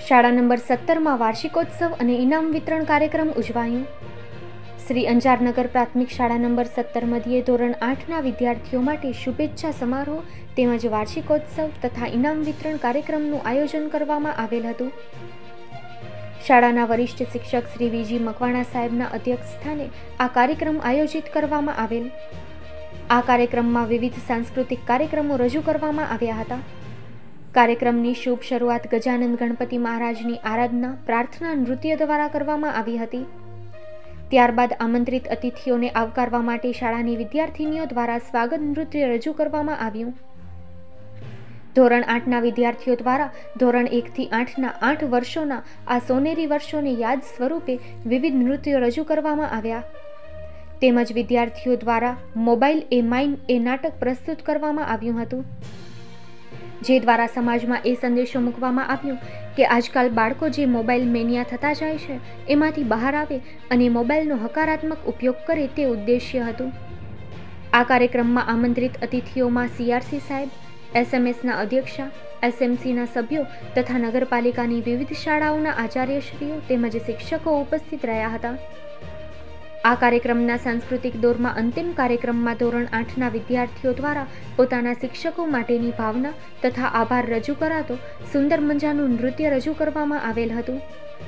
શાળા નંબર 17માં વાર્ષિકોત્સવ અને ઇનામ વિતરણ કાર્યક્રમ ઉજવાયો। શ્રી અંજારનગર પ્રાથમિક શાળા નંબર 17 મધ્યે ધોરણ 8ના વિદ્યાર્થીઓ માટે શુભેચ્છા સમારોહ તેમજ વાર્ષિકોત્સવ તથા ઇનામ વિતરણ કાર્યક્રમનું આયોજન કરવામાં આવેલ હતું। શાળાના વરિષ્ઠ શિક્ષક શ્રી વીજી મકવાણા સાહેબના અધ્યક્ષસ્થાને આ કાર્યક્રમ આયોજિત કરવામાં આવેલ। આ કાર્યક્રમમાં વિવિધ સાંસ્કૃતિક કાર્યક્રમો રજૂ કરવામાં આવ્યા હતા। કાર્યક્રમની શુભ શરૂઆત ગજાનંદ ગણપતિ મહારાજની આરાધના, પ્રાર્થના, નૃત્ય દ્વારા કરવામાં આવી હતી। ત્યારબાદ આમંત્રિત અતિથિઓને આવકારવા માટે શાળાની વિદ્યાર્થીનીઓ દ્વારા સ્વાગત નૃત્ય રજૂ કરવામાં આવ્યું। ધોરણ 8ના વિદ્યાર્થીઓ દ્વારા ધોરણ 1થી 8ના 8 વર્ષોના આ સોનેરી વર્ષોને યાદ સ્વરૂપે વિવિધ નૃત્યો રજૂ કરવામાં આવ્યા। તેમજ વિદ્યાર્થીઓ દ્વારા મોબાઈલ એ માઇન એ નાટક પ્રસ્તુત કરવામાં આવ્યું હતું, જે દ્વારા સમાજમાં એ સંદેશો મૂકવામાં આવ્યો કે આજકાલ બાળકો જે મોબાઈલ મેનિયા થતા જાય છે એમાંથી બહાર આવે અને મોબાઈલનો હકારાત્મક ઉપયોગ કરે તે ઉદ્દેશ્ય હતું। આ કાર્યક્રમમાં આમંત્રિત અતિથિઓમાં CRC સાહેબ, SMSના અધ્યક્ષા, SMCના સભ્યો તથા નગરપાલિકાની વિવિધ શાળાઓના આચાર્યશ્રીઓ તેમજ શિક્ષકો ઉપસ્થિત રહ્યા હતા। આ કાર્યક્રમના સાંસ્કૃતિક દોરમાં અંતિમ કાર્યક્રમમાં ધોરણ 8ના વિદ્યાર્થીઓ દ્વારા પોતાના શિક્ષકો માટેની ભાવના તથા આભાર રજૂ કરાતો સુંદર મજાનું નૃત્ય રજૂ કરવામાં આવેલ હતું।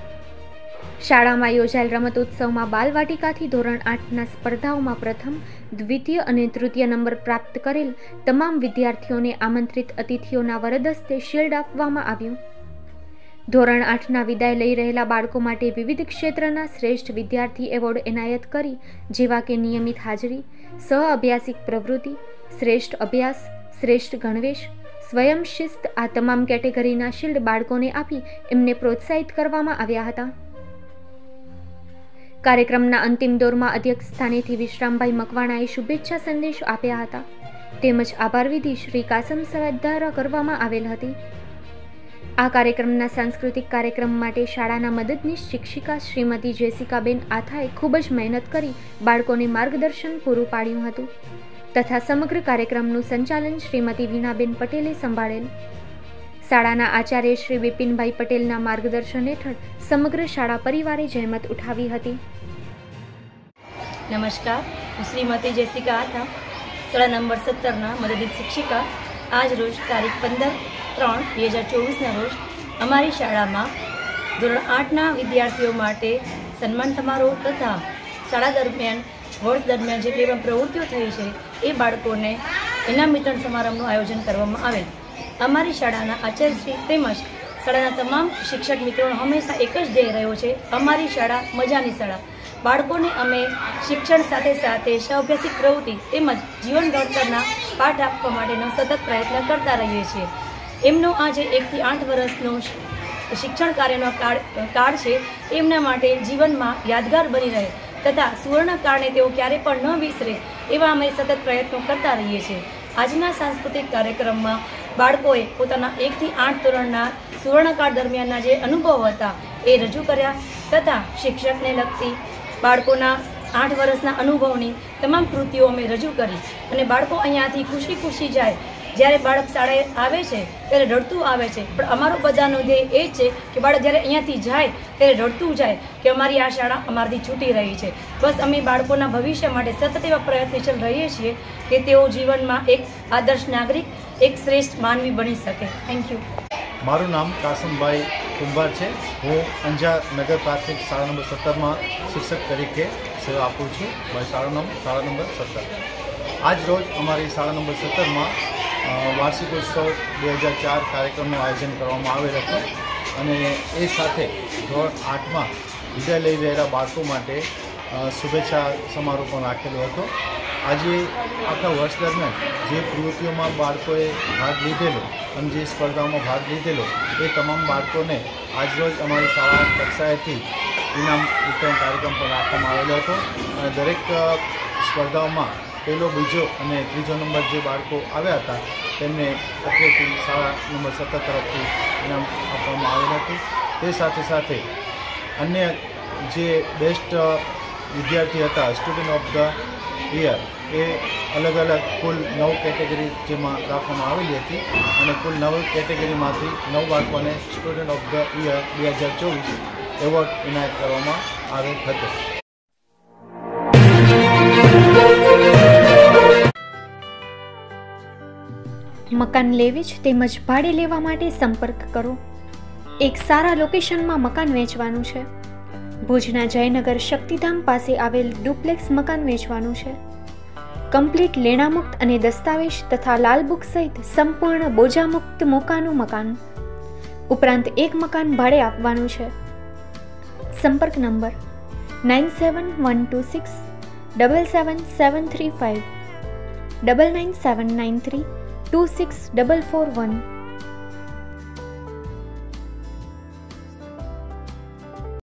શાળામાં યોજાયેલ રમતોત્સવમાં બાલવાટિકાથી ધોરણ 8ના સ્પર્ધાઓમાં પ્રથમ, દ્વિતીય અને તૃતીય નંબર પ્રાપ્ત કરેલ તમામ વિદ્યાર્થીઓને આમંત્રિત અતિથિઓના વરદસ્તે શિલ્ડ આપવામાં આવ્યું। ધોરણ 8ના વિદાય લઈ રહેલા બાળકો માટે વિવિધ ક્ષેત્રના શ્રેષ્ઠ વિદ્યાર્થી એવોર્ડ એનાયત કરી, જેવા કે નિયમિત હાજરી, સહ અભ્યાસિક પ્રવૃત્તિ, શ્રેષ્ઠ અભ્યાસ, શ્રેષ્ઠ ગણવેશ, સ્વયં શિસ્ત આ તમામ કેટેગરીના શિલ્ડ બાળકોને આપી એમને પ્રોત્સાહિત કરવામાં આવ્યા હતા। કાર્યક્રમના અંતિમ દોરમાં અધ્યક્ષ સ્થાનેથી વિશ્રામભાઈ મકવાણાએ શુભેચ્છા સંદેશો આપ્યા હતા તેમજ આભાર વિધિ શ્રી કાસમ સાહેબ દ્વારા કરવામાં આવેલ હતી। આ કાર્યક્રમના સાંસ્કૃતિક કાર્યક્રમ માટે શાળાના મદદનીશ શિક્ષિકા શ્રીમતી જેસિકાબેન આથાએ ખૂબ જ મહેનત કરી બાળકોને માર્ગદર્શન પૂરું પાડ્યું હતું તથા સમગ્ર કાર્યક્રમનું સંચાલન શ્રીમતી વીણાબેન પટેલે સંભાળેલ। શાળાના આચાર્ય શ્રી બિપિનભાઈ પટેલના માર્ગદર્શન હેઠળ સમગ્ર શાળા પરિવારે જહેમત ઉઠાવી હતી। નમસ્કાર, હું શ્રીમતી જેસિકા આથા, શાળા નંબર 17ના મદદનીશ શિક્ષિકા। આજ રોજ તારીખ 15/3/2024ના રોજ અમારી શાળામાં ધોરણ 8ના વિદ્યાર્થીઓ માટે સન્માન સમારોહ તથા શાળા દરમિયાન વર્ષ દરમિયાન જેટલી પણ પ્રવૃત્તિઓ થઈ છે એ બાળકોને ઇનામ વિતરણ સમારંભનું આયોજન કરવામાં આવેલ। અમારી શાળાના આચાર્યશ્રી તેમજ શાળાના તમામ શિક્ષક મિત્રોનો હંમેશા એક જ ધ્યેય રહ્યો છે, અમારી શાળા મજાની શાળા। બાળકોને અમે શિક્ષણ સાથે સાથે સહઅભ્યાસિક પ્રવૃત્તિ તેમજ જીવન ઘડતરના પાઠ આપવા માટેનો સતત પ્રયત્ન કરતા રહીએ છીએ। એમનો આજે 1 થી 8 વર્ષનો શિક્ષણ કાર્યનો કાળ છે, એમના માટે જીવનમાં યાદગાર બની રહે તથા સુવર્ણકાળને તેઓ ક્યારે પણ ન વિસરે એવા અમે સતત પ્રયત્નો કરતા રહીએ છીએ। આજના સાંસ્કૃતિક કાર્યક્રમમાં બાળકોએ પોતાના 1 થી 8 ધોરણના સુવર્ણકાળ દરમિયાનના જે અનુભવો હતા એ રજૂ કર્યા તથા શિક્ષકને લગતી બાળકોના 8 વર્ષના અનુભવની તમામ કૃતિઓ અમે રજૂ કરી અને બાળકો અહીંયાથી ખુશી જાય। જ્યારે બાળક શાળાએ આવે છે ત્યારે રડતું આવે છે, પણ અમારો બધાનો ધ્યેય એ છે કે બાળક જ્યારે અહીંયાથી જાય ત્યારે રડતું જાય કે અમારી આ શાળા અમારાથી છૂટી રહી છે। બસ અમે બાળકોના ભવિષ્ય માટે સતત એવા પ્રયત્નશીલ રહીએ છીએ કે તેઓ જીવનમાં એક આદર્શ નાગરિક, એક શ્રેષ્ઠ માનવી બની શકે। Thank you. મારું નામ કાસમભાઈ કુંભાર છે। હું અંજાર નગર પ્રાથમિક શાળા નંબર 17માં શિક્ષક તરીકે સેવા આપું છું। મારી શાળા નંબર 17। આજ રોજ અમારી શાળા નંબર 17માં વાર્ષિકોત્સવ 2004 કાર્યક્રમનું આયોજન કરવામાં આવેલ હતું અને એ સાથે ધોરણ 8માં વિદાય લઈ રહેલા બાળકો માટે શુભેચ્છા સમારોહ પણ રાખેલો હતો। આજે આખા વર્ષ દરમિયાન જે પ્રવૃત્તિઓમાં બાળકોએ ભાગ લીધેલો અને જે સ્પર્ધાઓમાં ભાગ લીધેલો એ તમામ બાળકોને આજરોજ અમારી શાળા કક્ષાએથી ઇનામ વિતરણ કાર્યક્રમ પણ રાખવામાં આવેલો હતો અને દરેક સ્પર્ધાઓમાં પહેલો, બીજો અને ત્રીજો નંબર જે બાળકો આવ્યા હતા તેમને અત્રેથી શાળા નંબર 17 તરફથી ઇનામ આપવામાં આવેલું હતું। તે સાથે સાથે અન્ય જે બેસ્ટ વિદ્યાર્થી હતા, સ્ટુડન્ટ ઓફ ધ યર, એ અલગ અલગ કુલ 9 કેટેગરી જેમાં રાખવામાં આવેલી હતી અને કુલ 9 કેટેગરીમાંથી 9 બાળકોને student of the year 2024 award એનાયત કરવામાં આવેલ હતો. મકાન લેવી જ તેમજ ભાડે લેવા માટે સંપર્ક કરો. એક સારા લોકેશનમાં મકાન વેચવાનું છે. ભુજના જયનગર શક્તિધામ પાસે આવેલ ડુપ્લેક્સ મકાન વેચવાનું છે. કમ્પ્લીટ લેણામુક્ત અને દસ્તાવેજ તથા લાલ બુક સહિત સંપૂર્ણ બોજામુક્ત મોકાનું મકાન. ઉપરાંત એક મકાન ભાડે આપવાનું છે. સંપર્ક નંબર 9712677735 99793 26441.